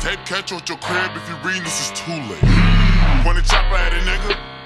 Tape catch at your crib if you reading this is too late. Point a chopper at a nigga.